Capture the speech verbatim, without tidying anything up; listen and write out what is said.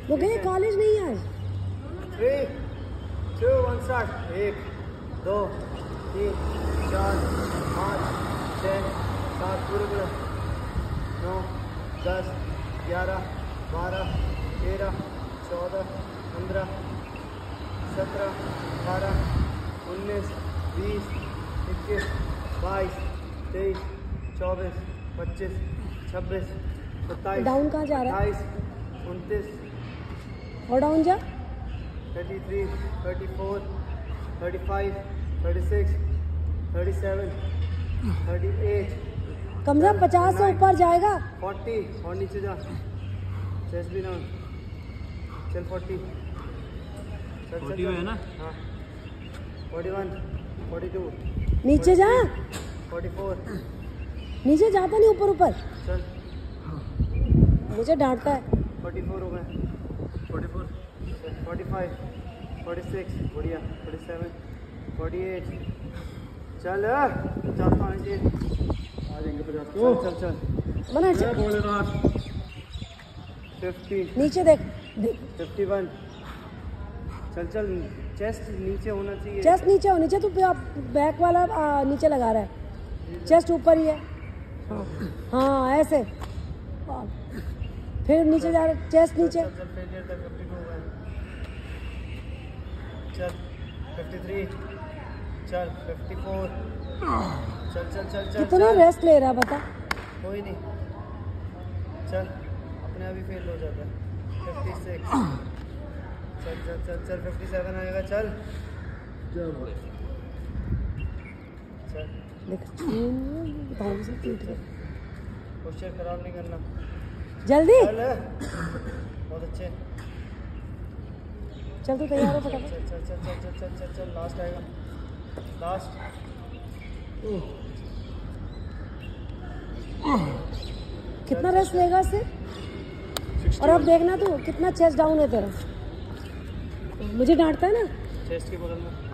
वो गए कॉलेज नहीं आज। Three two one start. एक दो तीन चार पाँच छः सात पूरे पूरे नौ दस ग्यारह बारह तेरह चौदह पंद्रह सत्रह अठारह उन्नीस बीस इक्कीस बाईस तेईस चौबीस पच्चीस छब्बीस सत्ताईस डाउन कहाँ जा रहा है? अट्ठाईस उनतीस और डाउन जा। Thirty three thirty four thirty five thirty six thirty seven thirty eight कमरा पचास से ऊपर जाएगा। फोर्टी और नीचे जा। चेस्ट भी डाउन। चल फोर्टी। फोर्टी है ना? हाँ फोर्टी वन फोर्टी टू नीचे जा। फोर्टी फोर नीचे जाता नहीं, ऊपर ऊपर। चल मुझे डांटता है। फोर्टी फोर हो गए। Forty four forty five forty six बढ़िया। फोर्टी सेवन फोर्टी एट चल पचास पाँच आ जाएंगे पचास। चल चल चल बना चल। फिफ्टी नीचे देख देख। फिफ्टी वन चल चल। चेस्ट नीचे होना चाहिए। चेस्ट नीचे हो। नीचे तू बैक वाला आ, नीचे लगा रहा है, चेस्ट ऊपर ही है। हाँ, हाँ ऐसे। फिर नीचे जा रहा, चेस्ट नीचे। चल चल फेलियर तक फिफ्टी टू हो गए। चल फिफ्टी थ्री चल फिफ्टी फोर चल चल चल चल कितना रेस्ट ले रहा है बता। कोई नहीं चल अपने आप ही फेल हो जाता है। फिफ्टी सिक्स चल चल चल चल फिफ्टी सेवन आएगा। चल चल देख पोस्चर खराब नहीं करना। जल्दी चल बहुत अच्छे। चल तू तैयार हो चल फटाफट। चल चल चल चल चल चल चल लास्ट आएगा। लास्ट कितना रेस्ट लेगा इससे? और अब देखना तू कितना चेस्ट डाउन है तेरा। मुझे डांटता है ना। चेस्ट के बगल में